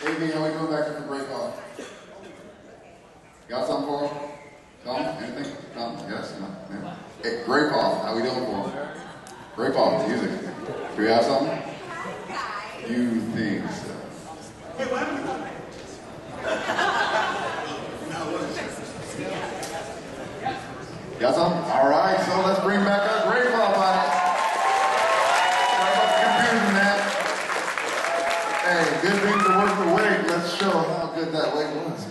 AB, how we doing back there for Greypaw? Got something for him? Tom? Anything? Tom? Yes? No? Yeah. Hey, Greypaw, how we doing for him? Greypaw, music. Do we have something? You think so? Hey, what happened? Got something? All right, so let's bring back our Greypaw body. Sorry about the confusion, man. Hey, good things are worth the wait. Let's show how good that wait was.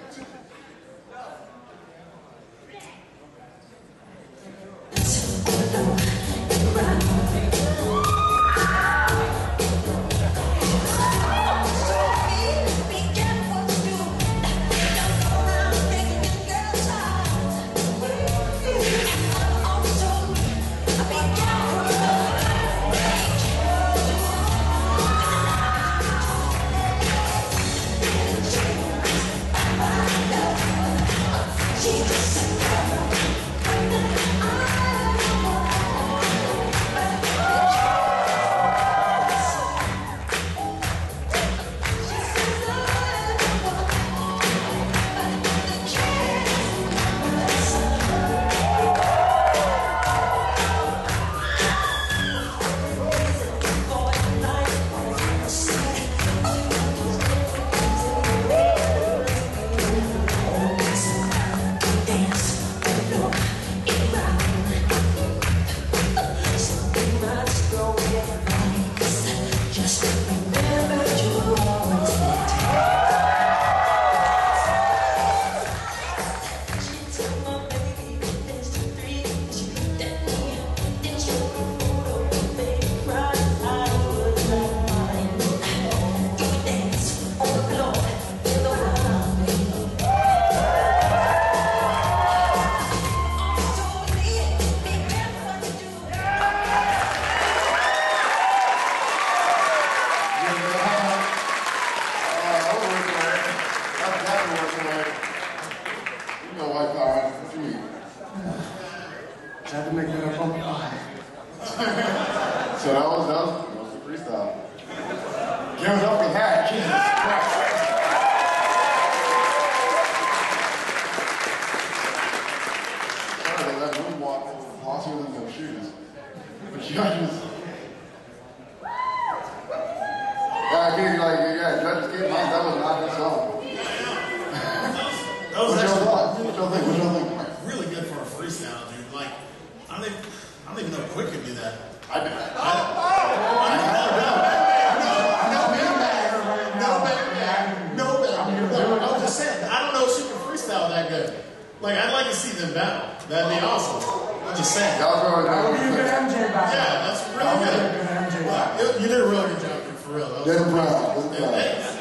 Had to make that up on the fly. So that was the freestyle. Give it up for that, Jesus Christ. Sorry, that moonwalk was faster than those shoes. The judges. Judges gave mine, that was not his song. What's your thought? What y'all think? Really good for a freestyle, dude. Like, I don't even know Quick could do that. I did. No, I was just saying, I don't know if she can freestyle that good. Like, I'd like to see them battle. That'd be awesome. I'm just saying. That would be a good MJ battle. Yeah, that's really good. That would be a good MJ battle. You did a really good job, for real. Dead proud.